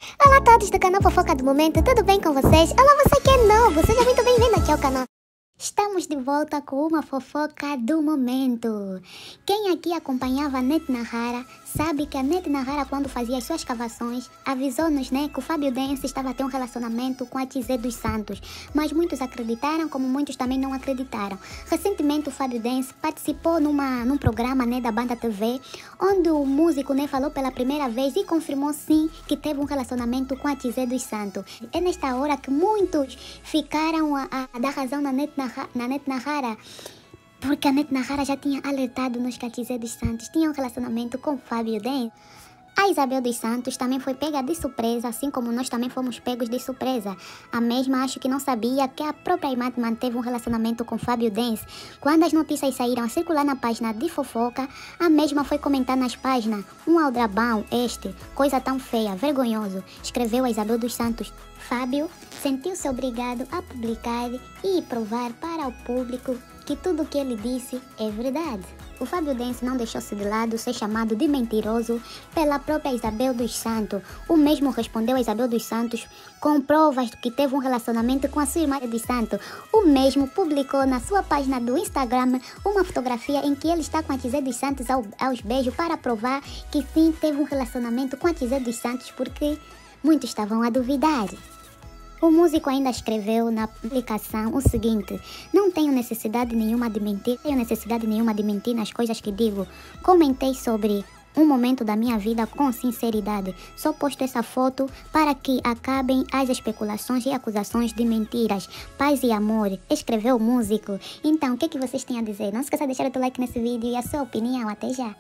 Olá a todos do canal Fofoca do Momento, tudo bem com vocês? Olá você que é novo, seja muito bem-vindo aqui ao canal. Estamos de volta com uma fofoca do momento. Quem aqui acompanhava a Nete Nahara sabe que a Nete Nahara, quando fazia as suas escavações, avisou-nos, né, que o Fábio Dance estava a ter um relacionamento com a Tizé dos Santos. Mas muitos acreditaram, como muitos também não acreditaram. Recentemente o Fábio Dance participou num programa, né, da Banda TV, onde o músico, né, falou pela primeira vez e confirmou sim que teve um relacionamento com a Tizé dos Santos. É nesta hora que muitos ficaram a dar razão na Nete Nahara, porque a Nete Nahara já tinha alertado-nos que a Tizé dos Santos tinha um relacionamento com Fábio Dance. A Isabel dos Santos também foi pega de surpresa, assim como nós também fomos pegos de surpresa. A mesma acho que não sabia que a própria irmã manteve um relacionamento com Fábio Dance. Quando as notícias saíram a circular na página de fofoca, a mesma foi comentar nas páginas: um aldrabão coisa tão feia, vergonhoso, escreveu a Isabel dos Santos. Fábio sentiu-se obrigado a publicar e provar para o público que tudo o que ele disse é verdade. O Fábio Dance não deixou-se de lado ser chamado de mentiroso pela própria Isabel dos Santos. O mesmo respondeu a Isabel dos Santos com provas de que teve um relacionamento com a sua irmã dos Santos. O mesmo publicou na sua página do Instagram uma fotografia em que ele está com a Tizé dos Santos aos beijos para provar que sim teve um relacionamento com a Tizé dos Santos, porque muitos estavam a duvidar. O músico ainda escreveu na publicação o seguinte: não tenho necessidade nenhuma de mentir nas coisas que digo. Comentei sobre um momento da minha vida com sinceridade. Só posto essa foto para que acabem as especulações e acusações de mentiras. Paz e amor, escreveu o músico. Então, o que vocês têm a dizer? Não se esqueça de deixar o teu like nesse vídeo e a sua opinião. Até já!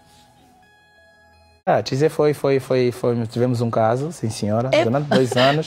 Tizé tivemos um caso, sim senhora, durante 2 anos.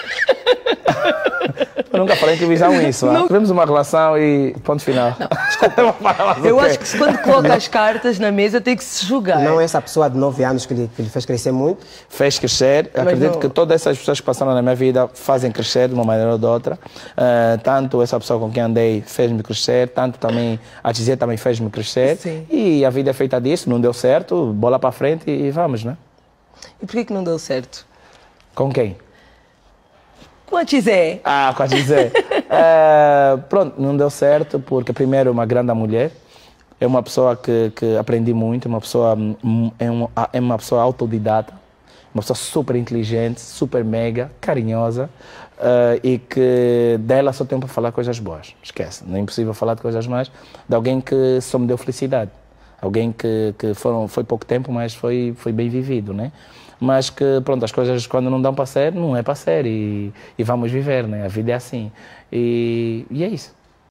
Eu nunca falei em televisão isso. Tivemos uma relação e ponto final. Não, desculpa. Eu acho que quando coloca as cartas na mesa tem que se julgar. Não é essa pessoa de 9 anos que lhe fez crescer muito? Fez crescer. Acredito que todas essas pessoas que passaram na minha vida fazem crescer de uma maneira ou de outra. Tanto essa pessoa com quem andei fez-me crescer, tanto também a Tizé também fez-me crescer. Sim. E a vida é feita disso, não deu certo, bola para frente e vamos, né? E por que não deu certo? Com quem? Com a Tizé. Com a Tizé. Pronto, não deu certo porque, primeiro, uma grande mulher. É uma pessoa que aprendi muito, é uma pessoa autodidata, uma pessoa super inteligente, super mega, carinhosa, e que dela só tenho para falar coisas boas. Esquece, não é impossível falar de coisas más de alguém que só me deu felicidade. Alguém que foi pouco tempo, mas foi bem vivido, né? Mas que, pronto, as coisas quando não dão para ser, não é para ser e vamos viver, né? A vida é assim. E é isso.